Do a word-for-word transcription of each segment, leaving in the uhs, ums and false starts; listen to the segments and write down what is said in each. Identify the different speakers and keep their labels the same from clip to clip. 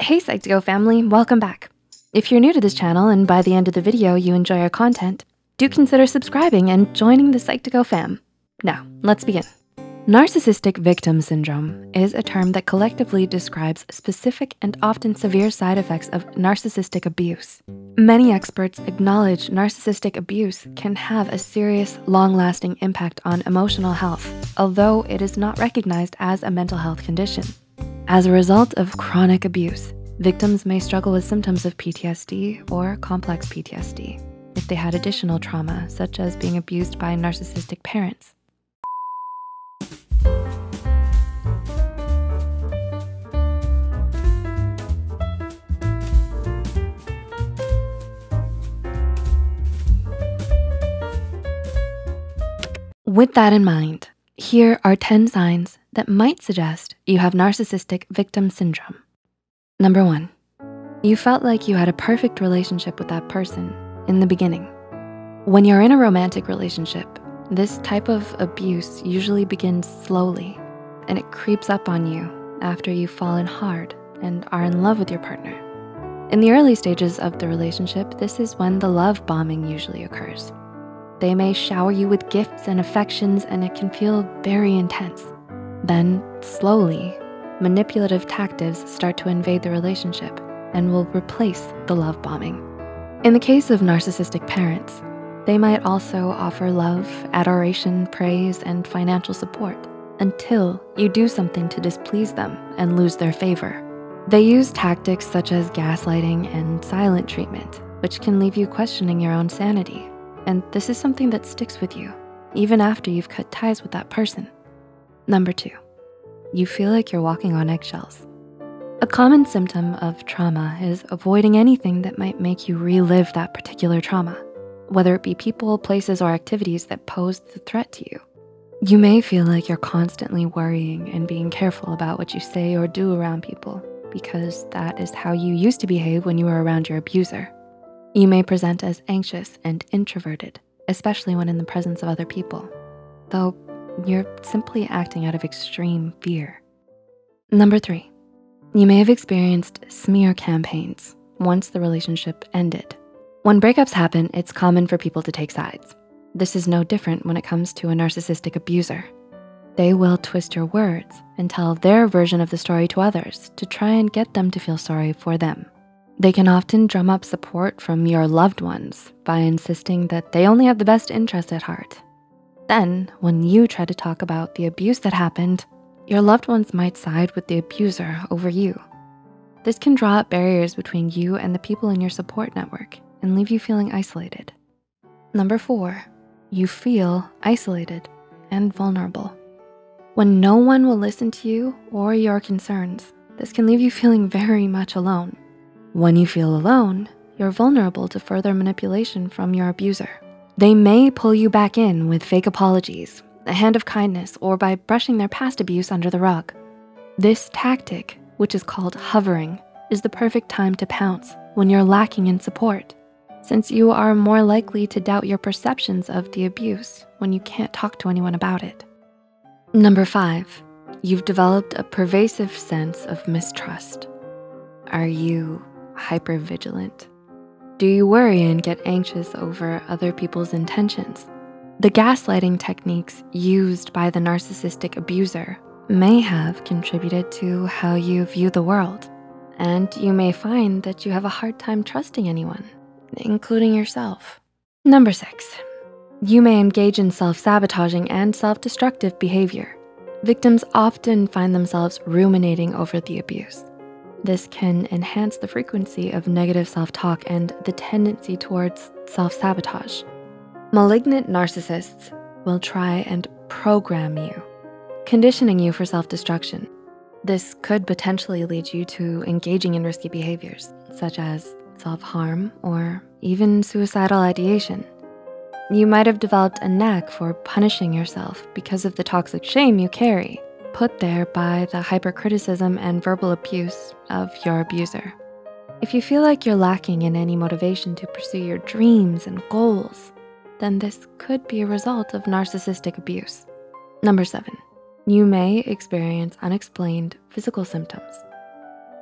Speaker 1: Hey Psych2Go family, welcome back. If you're new to this channel and by the end of the video you enjoy our content, do consider subscribing and joining the Psych2Go fam. Now, let's begin. Narcissistic victim syndrome is a term that collectively describes specific and often severe side effects of narcissistic abuse. Many experts acknowledge narcissistic abuse can have a serious, long-lasting impact on emotional health, although it is not recognized as a mental health condition. As a result of chronic abuse, victims may struggle with symptoms of P T S D or complex P T S D if they had additional trauma, such as being abused by narcissistic parents. With that in mind, here are ten signs that might suggest you have narcissistic victim syndrome. Number one, you felt like you had a perfect relationship with that person in the beginning. When you're in a romantic relationship, this type of abuse usually begins slowly and it creeps up on you after you've fallen hard and are in love with your partner. In the early stages of the relationship, this is when the love bombing usually occurs. They may shower you with gifts and affections and it can feel very intense. Then, slowly, manipulative tactics start to invade the relationship and will replace the love bombing. In the case of narcissistic parents, they might also offer love, adoration, praise, and financial support until you do something to displease them and lose their favor. They use tactics such as gaslighting and silent treatment, which can leave you questioning your own sanity. And this is something that sticks with you, even after you've cut ties with that person. Number two, you feel like you're walking on eggshells. A common symptom of trauma is avoiding anything that might make you relive that particular trauma, whether it be people, places, or activities that pose the threat to you. You may feel like you're constantly worrying and being careful about what you say or do around people because that is how you used to behave when you were around your abuser. You may present as anxious and introverted, especially when in the presence of other people, though you're simply acting out of extreme fear. Number three, you may have experienced smear campaigns once the relationship ended. When breakups happen, it's common for people to take sides. This is no different when it comes to a narcissistic abuser. They will twist your words and tell their version of the story to others to try and get them to feel sorry for them. They can often drum up support from your loved ones by insisting that they only have the best interest at heart. Then, when you try to talk about the abuse that happened, your loved ones might side with the abuser over you. This can draw up barriers between you and the people in your support network and leave you feeling isolated. Number four, you feel isolated and vulnerable. When no one will listen to you or your concerns, this can leave you feeling very much alone. When you feel alone, you're vulnerable to further manipulation from your abuser. They may pull you back in with fake apologies, a hand of kindness, or by brushing their past abuse under the rug. This tactic, which is called hovering, is the perfect time to pounce when you're lacking in support, since you are more likely to doubt your perceptions of the abuse when you can't talk to anyone about it. Number five, you've developed a pervasive sense of mistrust. Are you hypervigilant? Do you worry and get anxious over other people's intentions? The gaslighting techniques used by the narcissistic abuser may have contributed to how you view the world, and you may find that you have a hard time trusting anyone, including yourself. Number six, you may engage in self-sabotaging and self-destructive behavior. Victims often find themselves ruminating over the abuse. This can enhance the frequency of negative self-talk and the tendency towards self-sabotage. Malignant narcissists will try and program you, conditioning you for self-destruction. This could potentially lead you to engaging in risky behaviors, such as self-harm or even suicidal ideation. You might have developed a knack for punishing yourself because of the toxic shame you carry, put there by the hypercriticism and verbal abuse of your abuser. If you feel like you're lacking in any motivation to pursue your dreams and goals, then this could be a result of narcissistic abuse. Number seven, you may experience unexplained physical symptoms.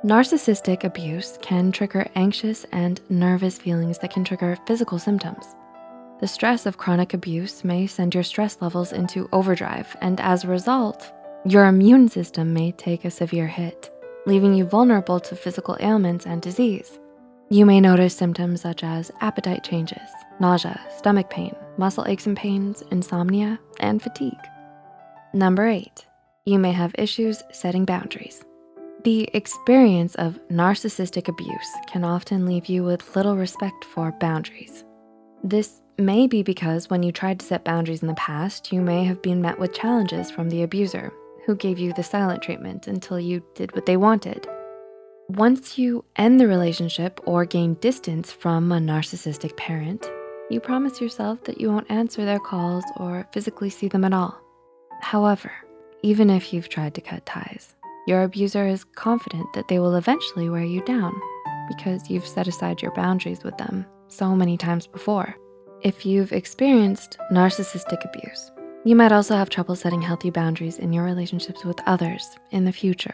Speaker 1: Narcissistic abuse can trigger anxious and nervous feelings that can trigger physical symptoms. The stress of chronic abuse may send your stress levels into overdrive, and as a result, your immune system may take a severe hit, leaving you vulnerable to physical ailments and disease. You may notice symptoms such as appetite changes, nausea, stomach pain, muscle aches and pains, insomnia, and fatigue. Number eight, you may have issues setting boundaries. The experience of narcissistic abuse can often leave you with little respect for boundaries. This may be because when you tried to set boundaries in the past, you may have been met with challenges from the abuser, who gave you the silent treatment until you did what they wanted. Once you end the relationship or gain distance from a narcissistic parent, you promise yourself that you won't answer their calls or physically see them at all. However, even if you've tried to cut ties, your abuser is confident that they will eventually wear you down because you've set aside your boundaries with them so many times before. If you've experienced narcissistic abuse, you might also have trouble setting healthy boundaries in your relationships with others in the future.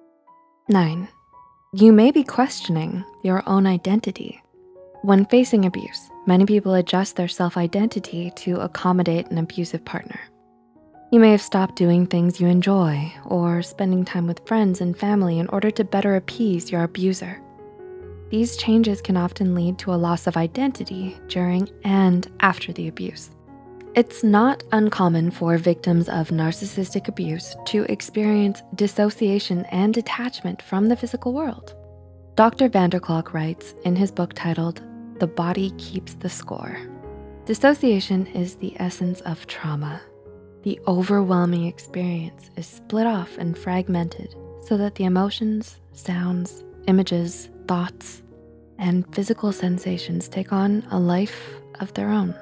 Speaker 1: Nine, you may be questioning your own identity. When facing abuse, many people adjust their self-identity to accommodate an abusive partner. You may have stopped doing things you enjoy or spending time with friends and family in order to better appease your abuser. These changes can often lead to a loss of identity during and after the abuse. It's not uncommon for victims of narcissistic abuse to experience dissociation and detachment from the physical world. Doctor Vanderklok writes in his book titled, "The Body Keeps the Score." Dissociation is the essence of trauma. The overwhelming experience is split off and fragmented so that the emotions, sounds, images, thoughts, and physical sensations take on a life of their own.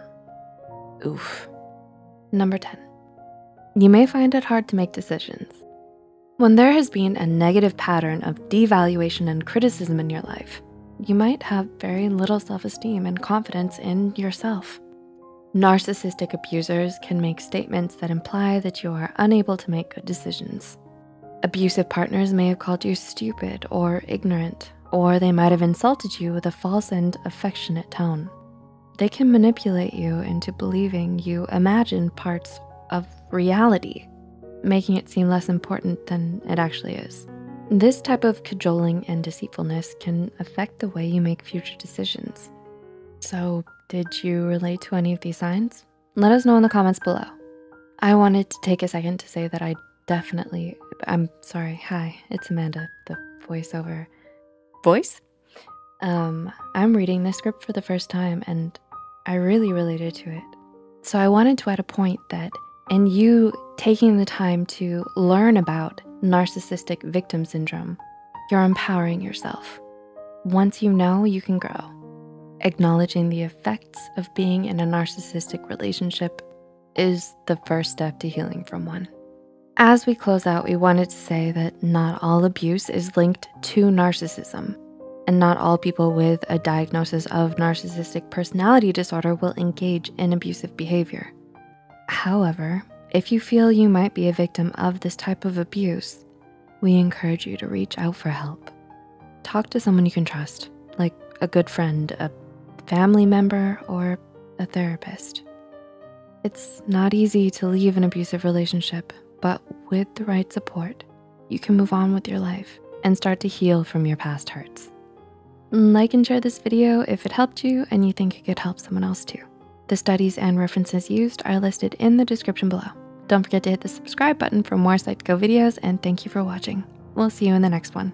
Speaker 1: Oof. Number ten, you may find it hard to make decisions. When there has been a negative pattern of devaluation and criticism in your life, you might have very little self-esteem and confidence in yourself. Narcissistic abusers can make statements that imply that you are unable to make good decisions. Abusive partners may have called you stupid or ignorant, or they might have insulted you with a false and affectionate tone. They can manipulate you into believing you imagine parts of reality, making it seem less important than it actually is. This type of cajoling and deceitfulness can affect the way you make future decisions. So, did you relate to any of these signs? Let us know in the comments below. I wanted to take a second to say that I definitely, I'm sorry, hi, it's Amanda, the voiceover voice. Um, I'm reading this script for the first time and I really related to it. So I wanted to add a point that in you taking the time to learn about narcissistic victim syndrome, you're empowering yourself. Once you know, you can grow. Acknowledging the effects of being in a narcissistic relationship is the first step to healing from one. As we close out, we wanted to say that not all abuse is linked to narcissism, and not all people with a diagnosis of narcissistic personality disorder will engage in abusive behavior. However, if you feel you might be a victim of this type of abuse, we encourage you to reach out for help. Talk to someone you can trust, like a good friend, a family member, or a therapist. It's not easy to leave an abusive relationship, but with the right support, you can move on with your life and start to heal from your past hurts. Like and share this video if it helped you and you think it could help someone else too. The studies and references used are listed in the description below. Don't forget to hit the subscribe button for more Psych2Go videos, and thank you for watching. We'll see you in the next one.